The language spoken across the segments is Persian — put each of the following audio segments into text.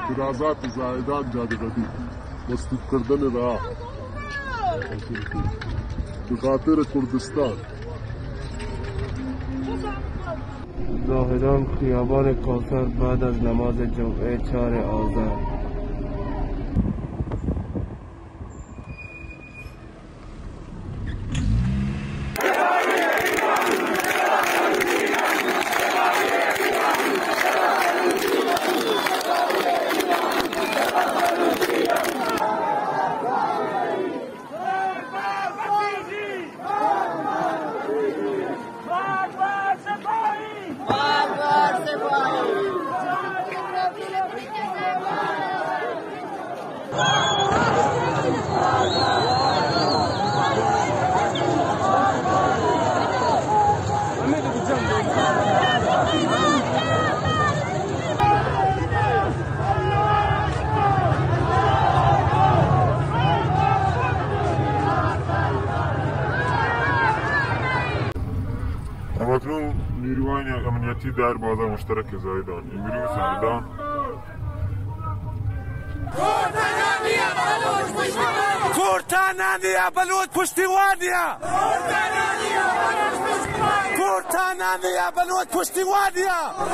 اعتراضات زائدان جاده‌بندی مسدود کردن راه به خاطر کردستان. زاهدان خیابان کوثر بعد از نماز جمعه 4 آذر. همکنون نیروهای امنیتی در بازار مشترک زایدان امروز زایدان کورتانانیا بلوچ پشتیوانیا کورتانانیا بلوچ پشتیوانیا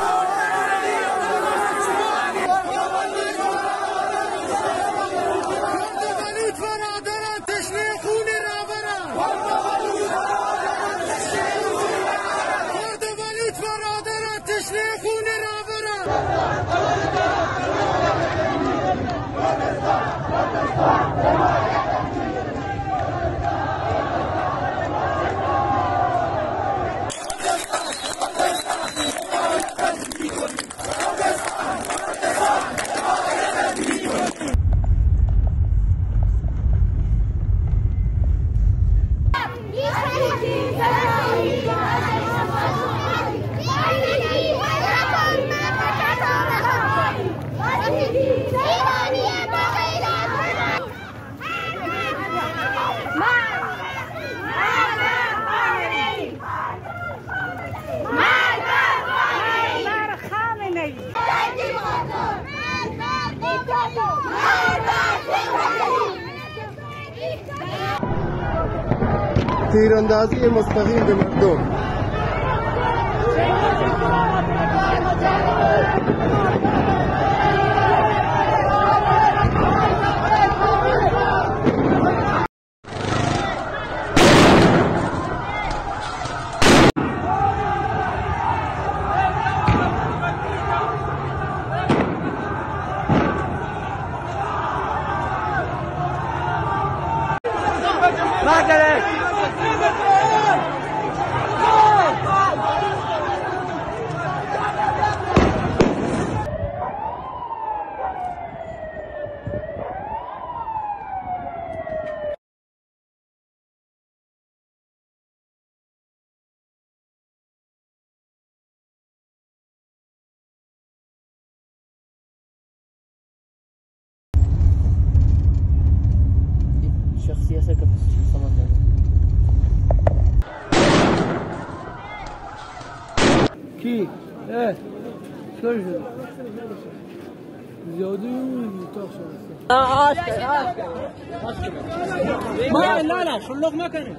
تیراندازی مستقیم به مردم. سياسة كي ايه شو زيادة ما لا شلوغ ما كان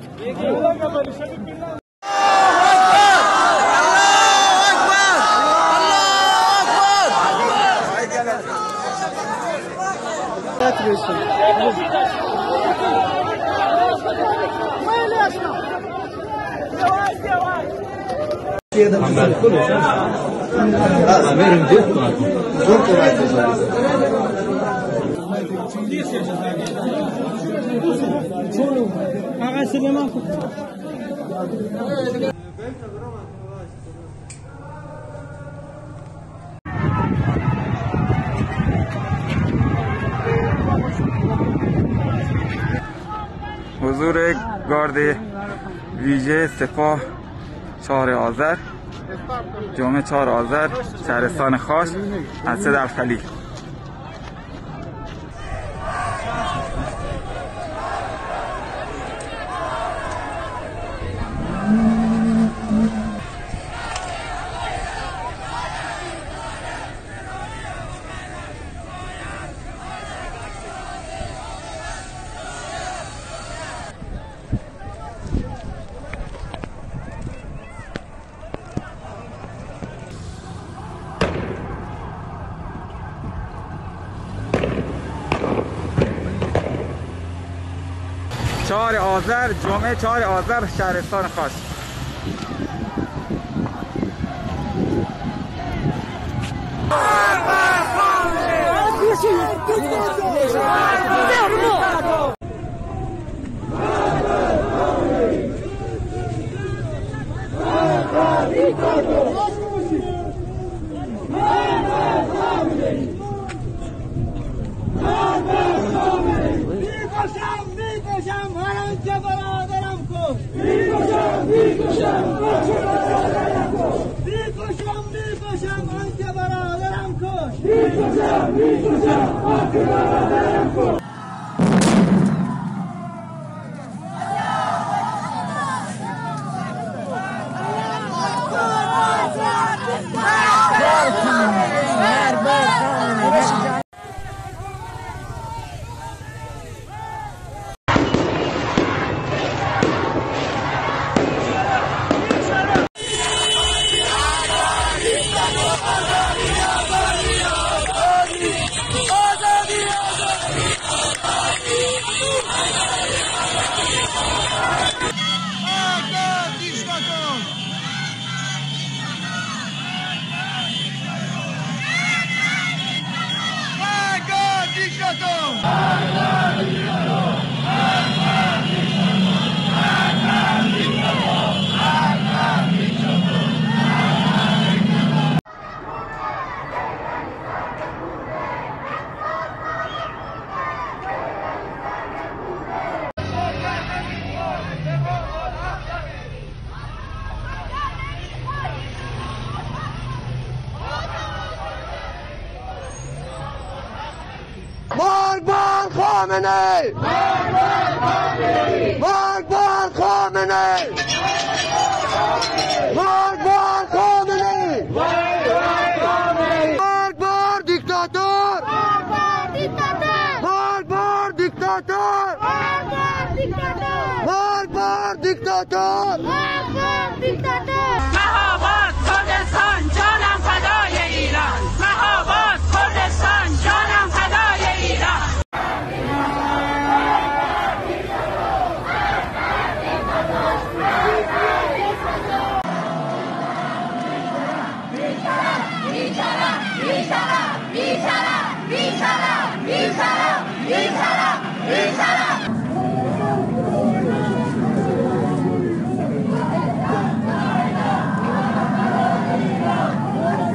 حضور گارد ویژه سپاه 4 آذر جمعه 4 آذر شهرستان خاص از صدرخلی. 4 آذر، جمعه 4 آذر، شهرستان خاص. مرگ بر خامنه‌ای! مرگ بر خامنه‌ای! مرگ بر خامنه‌ای! مرگ بر دیکتاتور! مرگ بر دیکتاتور! مرگ بر دیکتاتور! مهاباد کردستان جانم فدای ایران. مهاباد کردستان جانم فدای ایران.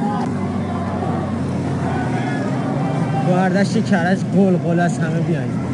برداشت کرج قلقل است، همه بیاین.